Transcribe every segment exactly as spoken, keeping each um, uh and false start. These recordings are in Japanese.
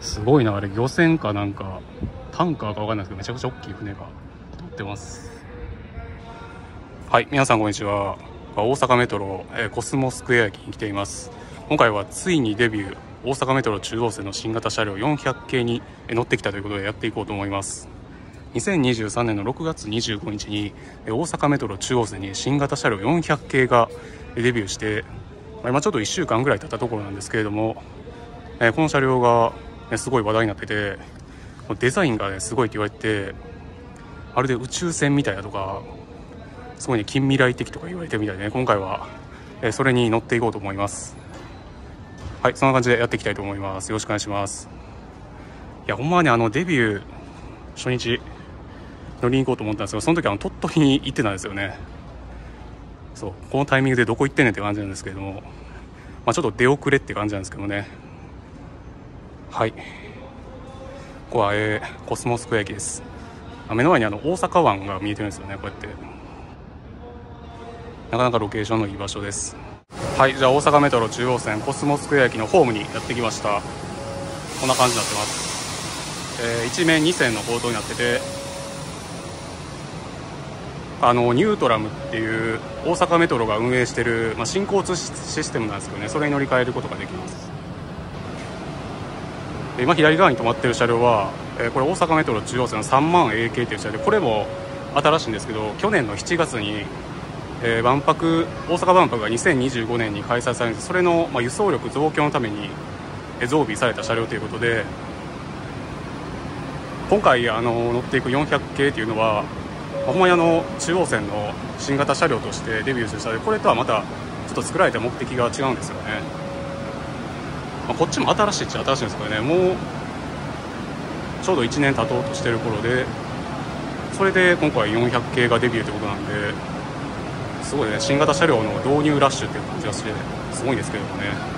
すごいな、あれ漁船かなんかタンカーか分かんないですけど、めちゃくちゃ大きい船が乗ってます。はい、皆さんこんにちは。大阪メトロ、えー、コスモスクエア駅に来ています。今回はついにデビュー、大阪メトロ中央線の新型車両よんひゃく系に乗ってきたということでやっていこうと思います。にせんにじゅうさんねんのろくがつにじゅうごにちに大阪メトロ中央線に新型車両よんひゃく系がデビューして、今ちょっといっしゅうかんぐらい経ったところなんですけれども、この車両がすごい話題になってて、デザインが、ね、すごいって言われて、まるで宇宙船みたいだとか、すごいね近未来的とか言われてるみたいで、ね、今回はそれに乗っていこうと思います。はい、そんな感じでやっていきたいと思います。よろしくお願いします。いやほんまはね、あのデビュー初日乗りに行こうと思ったんですけど、その時あの鳥取に行ってたんですよね。そう、このタイミングでどこ行ってんねんって感じなんですけれども、まあ、ちょっと出遅れって感じなんですけどね。はい、ここは、えー、コスモスクエア駅です。目の前にあの大阪湾が見えてるんですよね。こうやってなかなかロケーションのいい場所です。はい、じゃあ大阪メトロ中央線コスモスクエア駅のホームにやってきました。こんな感じになってます。えー、一面に線の構造になってて、あのニュートラムっていう大阪メトロが運営している、まあ、新交通システムなんですけどね、それに乗り換えることができます。で今左側に止まってる車両は、えー、これ大阪メトロ中央線のさんまん エーケー っていう車両で、これも新しいんですけど、去年のしちがつに、えー、万博大阪万博がにせんにじゅうごねんに開催されるんです。それの、まあ、輸送力増強のために、えー、増備された車両ということで、今回あの乗っていくよんひゃく系っていうのは、ほんまにあの中央線の新型車両としてデビューしたので、これとはまたちょっと作られた目的が違うんですよね。まあ、こっちも新しいっちゃ新しいんですけどね、もうちょうどいちねん経とうとしてる頃で、それで今回よんひゃく系がデビューということなんで、すごいね、新型車両の導入ラッシュっていう感じがしてすごいんですけどもね。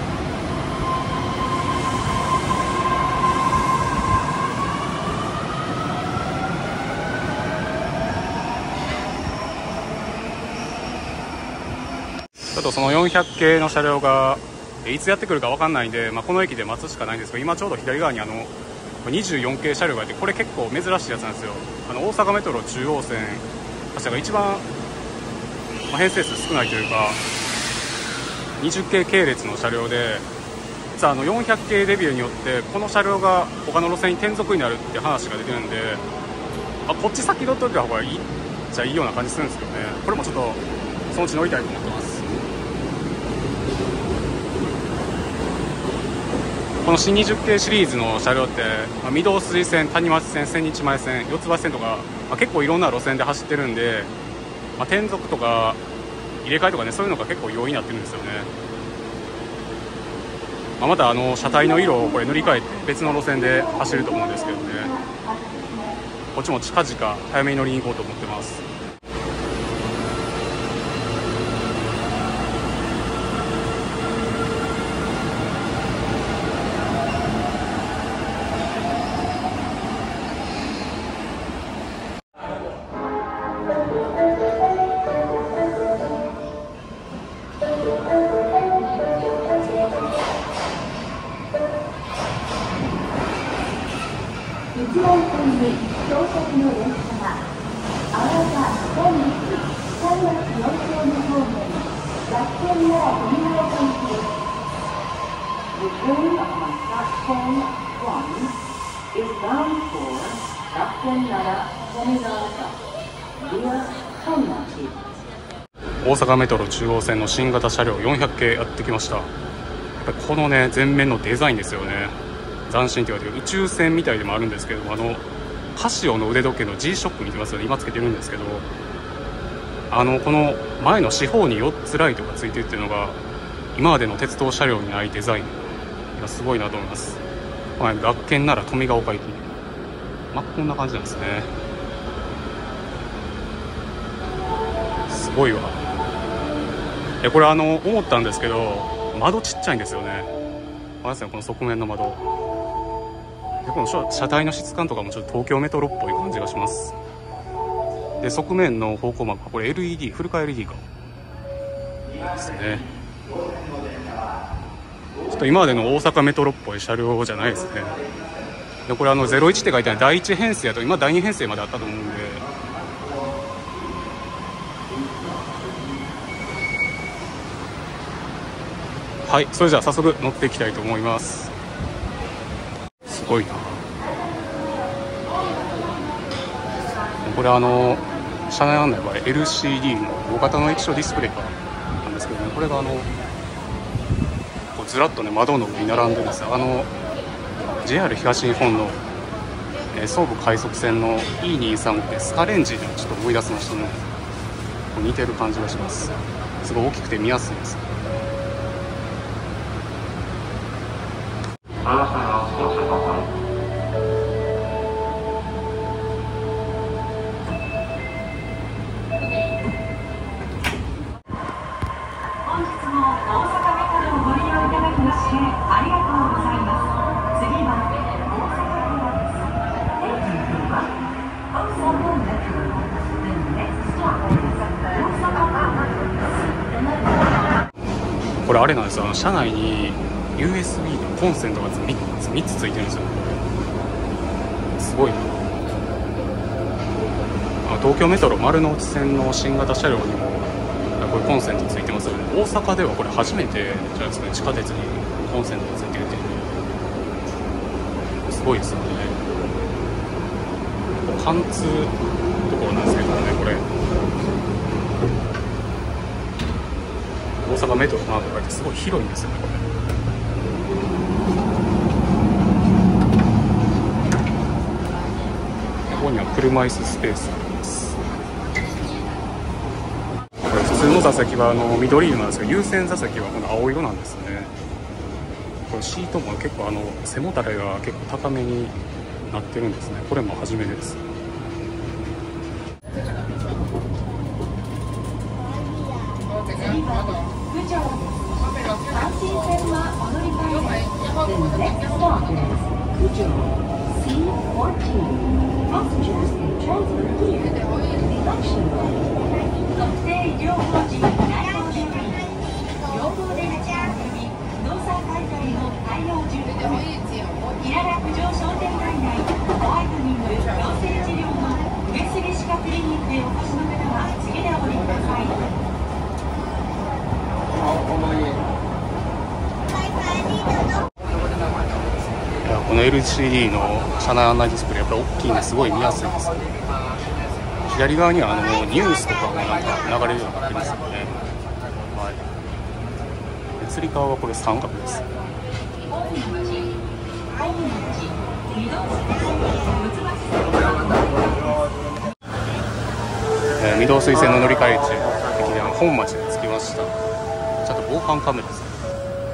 ちょっとそのよんひゃく系の車両がいつやってくるか分かんないんで、まあ、この駅で待つしかないんですけど、今ちょうど左側にあのにじゅうよん系車両がいて、これ結構珍しいやつなんですよ。あの大阪メトロ中央線が一番、まあ、編成数少ないというかにじゅっ系系列の車両で、実はあのよんひゃく系デビューによってこの車両が他の路線に転属になるっていう話が出てるんで、あこっち先乗っといた方がいいじゃいいような感じするんですけどね。これもちょっとそのうち乗りたいと思ってます。この新にじゅっ系シリーズの車両って、まあ、御堂筋線、谷町線、千日前線、四ツ橋線とか、まあ、結構いろんな路線で走ってるんで、まあ、転属とか入れ替えとかね、そういうのが結構容易になってるんですよね。まあ、またあの車体の色をこれ塗り替えて別の路線で走ると思うんですけどね、こっちも近々早めに乗りに行こうと思ってます。 一番線に到着の列車は、あわた本日さんがつよっかの方面、楽天なら富ヶ谷行きです。The train on platform one is bound for 楽天なら富ヶ谷 via 本町。 大阪メトロ中央線の新型車両よんひゃく系やってきました。やっぱりこのね前面のデザインですよね。斬新って言われてる宇宙船みたいでもあるんですけど、あのカシオの腕時計の G ショック見てますよね。今つけてるんですけど、あのこの前の四方によっつライトがついてるっていうのが今までの鉄道車両にないデザインがすごいなと思います。まあ、楽天なら富ヶ丘行き、まあ、こんな感じなんですね。すごいわ。えこれあの思ったんですけど、窓ちっちゃいんですよね。まずね、この側面の窓で、この車体の質感とかもちょっと東京メトロっぽい感じがします。で側面の方向幕はこれ エルイーディー、フルカ エルイーディー かですね。 ちょっと今までの大阪メトロっぽい車両じゃないですね。でこれあのゼロいちって書いてあるだいいち編成やと今だいに編成まであったと思うんで、はい、それじゃあ早速乗っていきたいと思います。すごいな。これあの車内案内は エルシーディー の大型の液晶ディスプレイからなんですけどね、これがあのこうずらっとね窓の上に並んでるんですよ。あの ジェイアール 東日本の、えー、総武快速線の イーにじゅうさん ってスカレンジでちょっと思い出しましたね。似てる感じがします。すごい大きくて見やすいです。これあれなんですよ、車内に ユーエスビー のコンセントが みっつ, みっつついてるんですよ。すごいな。東京メトロ丸の内線の新型車両にもこれコンセントついてますよね。大阪ではこれ初めてじゃないですかね、地下鉄にコンセントがついてるっていう、すごいですよね。貫通ところなんですけどね、これ大阪メトロなとかってすごい広いんですよね、これ。ここには車椅子スペースがあります。これ普通の座席はあの緑色なんですけど、優先座席はこの青色なんですね。これシートも結構あの背もたれが結構高めになってるんですね。これも初めてです。この エルシーディー の車内案内ディスプレイやっぱり大きいんですごい見やすいです。左側にはあのニュースとかもなんか流れるようになってますよね。はい。つり革はこれ三角です。えー、御堂水線の乗り換え地駅伝本町に着きました。ちょっと防犯カメラですね。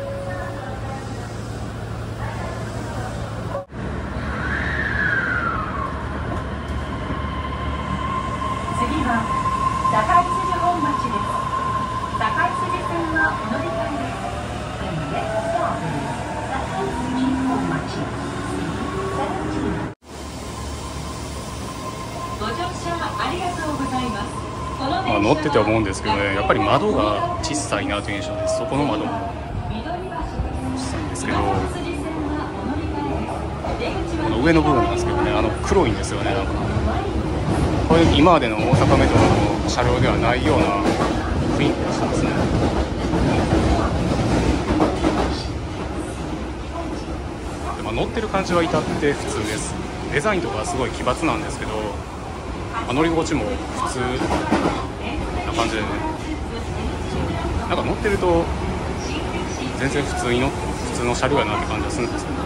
まあ、乗ってて思うんですけどね、やっぱり窓が小さいなという印象です。そこの窓も小さいんですけど、この上の部分なんですけどね、あの黒いんですよね。なんかこれ今までの大阪メトロの車両ではないような雰囲気がしてますね。で、まあ、乗ってる感じは至って普通です。デザインとかはすごい奇抜なんですけど、まあ、乗り心地も普通な感じでね、なんか乗ってると全然普通に乗って普通の車両やなって感じがするんですけどね。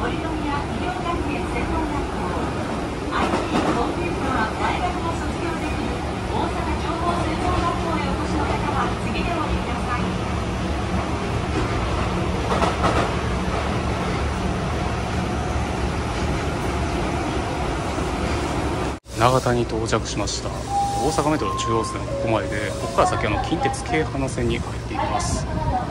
長田に到着しました。大阪メトロ中央線はここまでで、ここから先はの近鉄京阪線に入っていきます。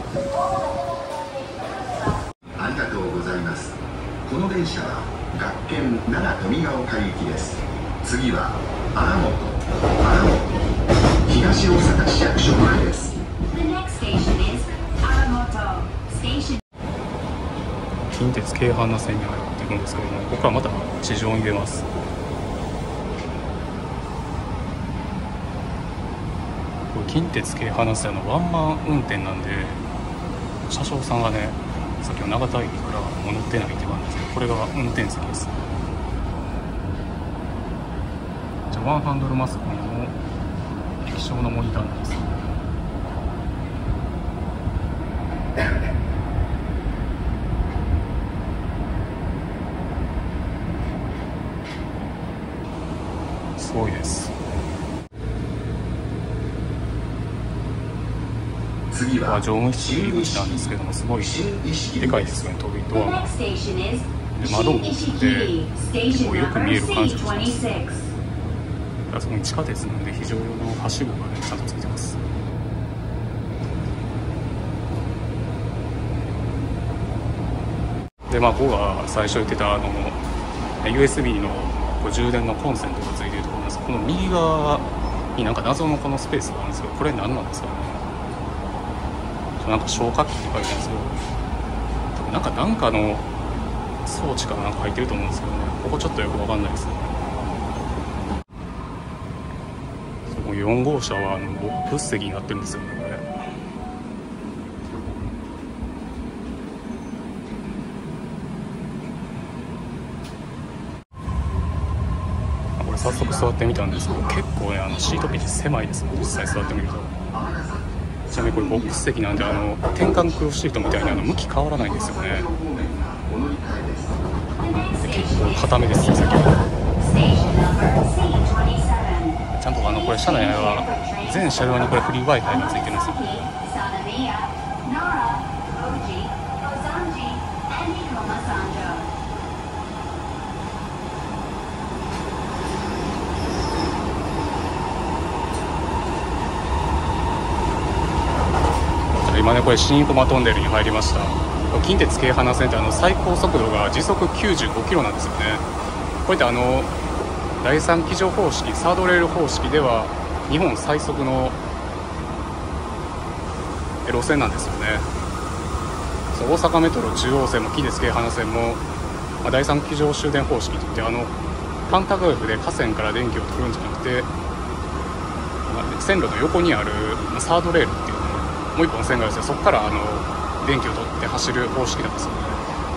ありがとうございます。この電車は学研奈良富ヶ丘行きです。次は荒本荒本東大阪市役所前です。 The next station is 荒本 Station。 近鉄京阪那線に入っていくんですけども、ここからまた地上に出ます。これ近鉄京阪那線のワンマン運転なんで、車掌さんがね、さっきの長田駅からもう乗ってないって感じですけど、これが運転席です。じゃあワンハンドルマスコンの液晶のモニターなんです。すごいです。 次は乗務室入り口なんですけども、すごいでかいですよね、飛びドアが。で窓も多くて結構よく見える感じがします。あそこに地下鉄なんで非常用のはしごがねちゃんとついてます。でまあここが最初言ってたあの ユーエスビー のこう充電のコンセントがついてるところなんです。この右側になんか謎のこのスペースがあるんですけど、これ何なんですかね。なんか消火器って書いてあるんですけど、多分なんかなんかの装置かなんか入ってると思うんですけどね、ここちょっとよくわかんないですね。そこよん号車はあのボックス席になってるんですよね、これ。これ早速座ってみたんですけど、結構ねあのシートピッチ狭いですね、実際座ってみると。ちなみにこれボックス席なんで、あの転換クロスシートみたいにあの向き変わらないんですよね。結構固めですね、先ほど。ちゃんとあのこれ車内は全車両にこれフリー Wi-Fi がついてるんですよ。今ねこれ新駒トンネルに入りました。近鉄京阪那線ってあの最高速度が時速きゅうじゅうごキロなんですよね。こういったあの第三機乗方式、サードレール方式では日本最速の路線なんですよね。そう大阪メトロ中央線も近鉄京阪那線も、まあ、第三機乗終電方式といって、あのパンタグラフで架線から電気を取るんじゃなくて、まあ、線路の横にある、まあ、サードレールっていうもう一本線があるんですよ。そこからあの電気を取って走る方式なんですよね。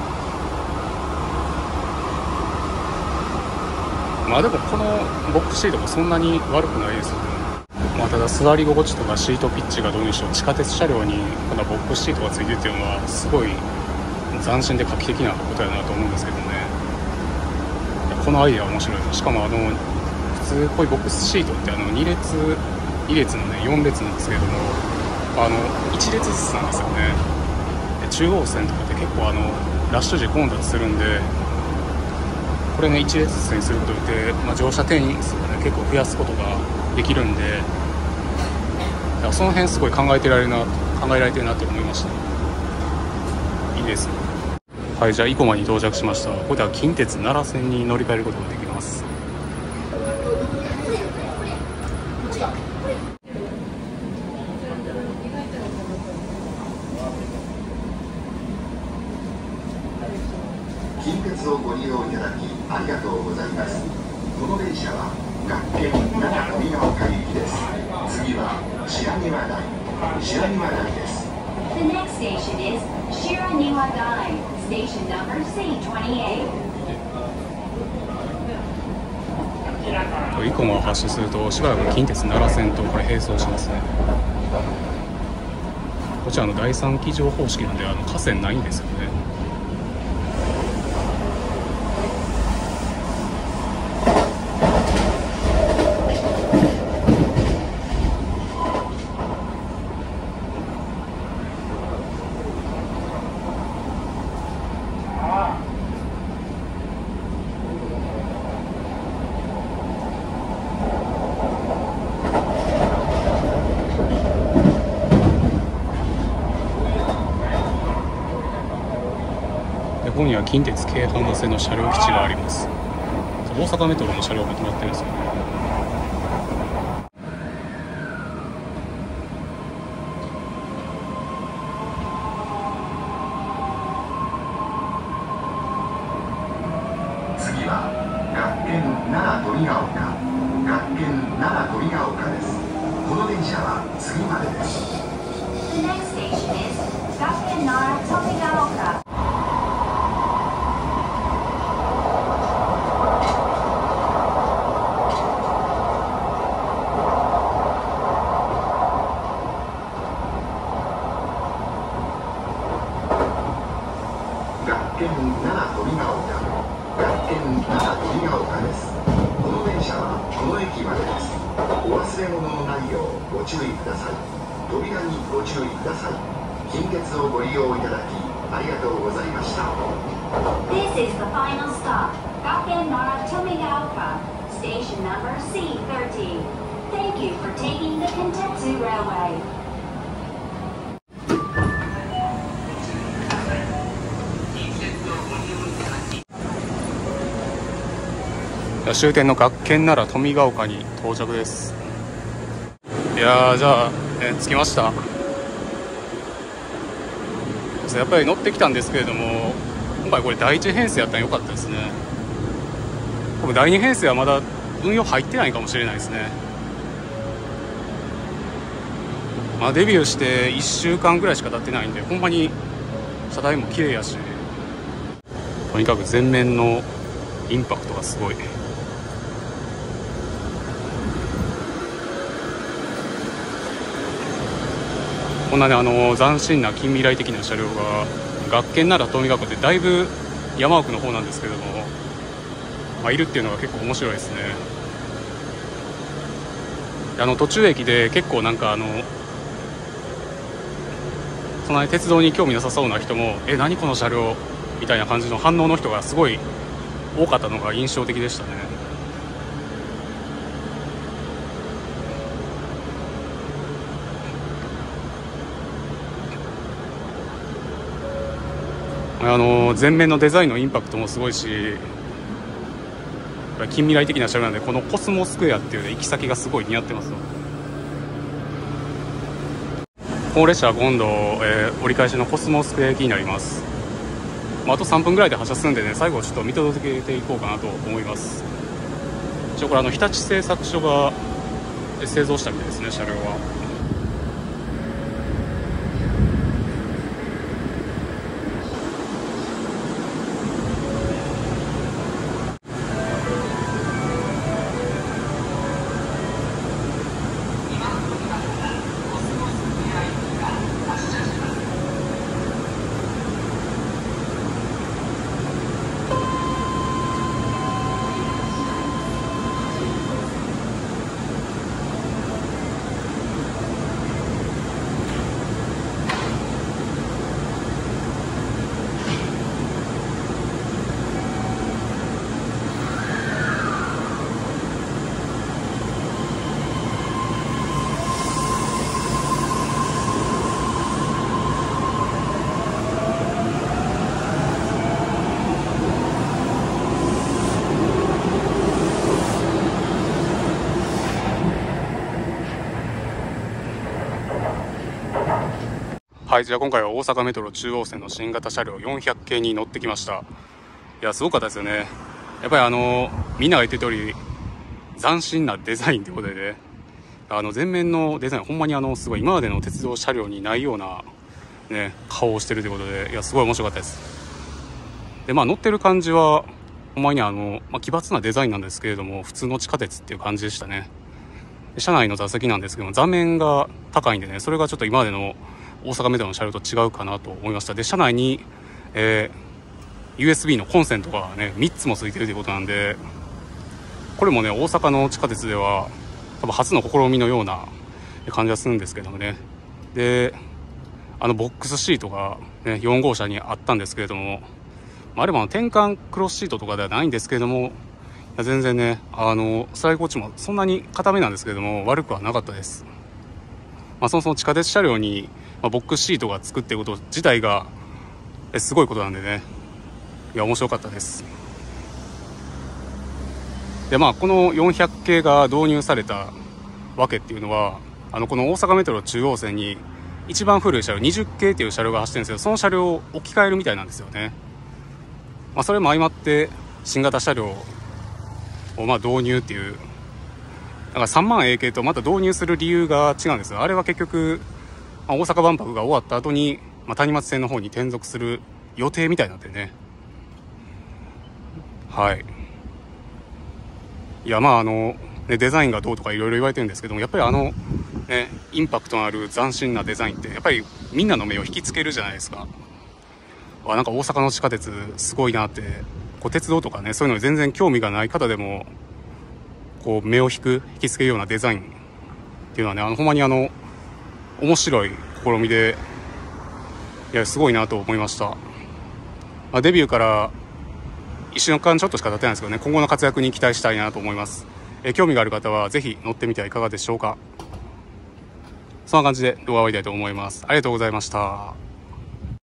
まあでもこのボックスシートもそんなに悪くないですよね。まあただ座り心地とかシートピッチがどうにしろ地下鉄車両にこのボックスシートがついてるっていうのはすごい斬新で画期的なことやなと思うんですけどね。このアイデアは面白いです。しかもあの普通こういうボックスシートってあのに列に列のねよん列なんですけれども、あのいち列ずつなんですよね。で中央線とかって結構あのラッシュ時混雑するんで、これねいち列ずつにすることによって、まあ、乗車定員数をね結構増やすことができるんで、だからその辺すごい考えてられるな考えられてるなと思いました。いいですね。はい、じゃあ生駒に到着しました。ここでは近鉄奈良線に乗り換えることができます。 近鉄をご利用いただきありがとうございます。この電車は学研長富ヶ丘行きです。次は白庭台白庭台です。 The next station is Shiraniwadai, station numberシーにじゅうはち。 生駒を発車するとしばらく近鉄奈良線とこれ並走しますね。こちらの第三機乗方式なんであの架線ないんですよね。ここには近鉄京阪那線の車両基地があります。大阪メトロの車両が止まってるんですよね。 は学研奈良富ヶ丘、学研奈良富ヶ丘です。この電車は次までです。 The next station is Gakken Nara Tomigaoka. 学研奈良富ヶ丘、学研奈良富ヶ丘です。この電車はこの駅までです。お忘れ物のないようご注意ください。扉にご注意ください。近鉄をご利用いただきありがとうございました。 This is the final stop, Gakken Nara Tomigaoka, station number C thirty. Thank you for taking the Kintetsu Railway. 終点の学研奈良富ヶ丘に到着です。いやー、じゃあ、えー着きました。やっぱり乗ってきたんですけれども、今回これだいいち編成やったらよかったですね。多分だいに編成はまだ運用入ってないかもしれないですね。まあ、デビューしていっしゅうかんぐらいしか経ってないんで、ほんまに車体も綺麗やし、とにかく前面のインパクトがすごい。こんなね、あの斬新な近未来的な車両が学研奈良富ヶ丘ってだいぶ山奥の方なんですけども、まあ、いるっていうのが結構面白いですね。あの途中駅で結構なんかあのそんなに鉄道に興味なさそうな人も「え、何この車両」みたいな感じの反応の人がすごい多かったのが印象的でしたね。あの前面のデザインのインパクトもすごいし、近未来的な車両なんで、このコスモスクエアっていう、ね、行き先がすごい似合ってますよ。この列車は今度、えー折り返しのコスモスクエア駅になります。まあ、あとさんぷんぐらいで発車するんでね、最後ちょっと見届けていこうかなと思います。一応これあの日立製作所が製造したみたいですね、車両は。はい、じゃあ今回は大阪メトロ中央線の新型車両よんひゃく系に乗ってきました。いや、すごかったですよね。やっぱりあのみんなが言ってる通り斬新なデザインということでね、あの前面のデザインほんまにあのすごい今までの鉄道車両にないようなね顔をしてるということで、いやすごい面白かったです。でまあ乗ってる感じはほんまにあの、まあ、奇抜なデザインなんですけれども、普通の地下鉄っていう感じでしたね。車内の座席なんですけども、座面が高いんでね、それがちょっと今までの大阪メトロの車両と違うかなと思いました。で車内に、えー、ユーエスビー のコンセントがねみっつもついてるということなんで、これもね大阪の地下鉄では多分初の試みのような感じがするんですけどもね。であのボックスシートが、ね、よん号車にあったんですけれども、あれも転換クロスシートとかではないんですけれども、いや全然ねあの座り心地もそんなに固めなんですけれども悪くはなかったです。まあ、そもそも地下鉄車両に、まあ、ボックスシートがつくっていうこと自体がえすごいことなんでね、いや面白かったです。でまあこのよんひゃく系が導入されたわけっていうのは、あのこの大阪メトロ中央線に一番古い車両にじゅっ系っていう車両が走ってるんですけど、その車両を置き換えるみたいなんですよね。まあ、それも相まって新型車両をまあ導入っていう、だからさんまん エー 系とまた導入する理由が違うんですよ。あれは結局、まあ、大阪万博が終わった後に、まあ、谷松線の方に転属する予定みたいになってね。はい。いやまああの、ね、デザインがどうとかいろいろ言われてるんですけども、やっぱりあの、ね、インパクトのある斬新なデザインってやっぱりみんなの目を引きつけるじゃないですか。あ、なんか大阪の地下鉄すごいなって、こう鉄道とかね、そういうのに全然興味がない方でもこう目を引く引きつけるようなデザインっていうのはね、あのほんまにあの面白い試みで、いやすごいなと思いました。まあ、デビューからいっしゅうかんちょっとしか経ってないんですけどね、今後の活躍に期待したいなと思います。え興味がある方はぜひ乗ってみてはいかがでしょうか。そんな感じで動画を終わりたいと思います。ありがとうございました。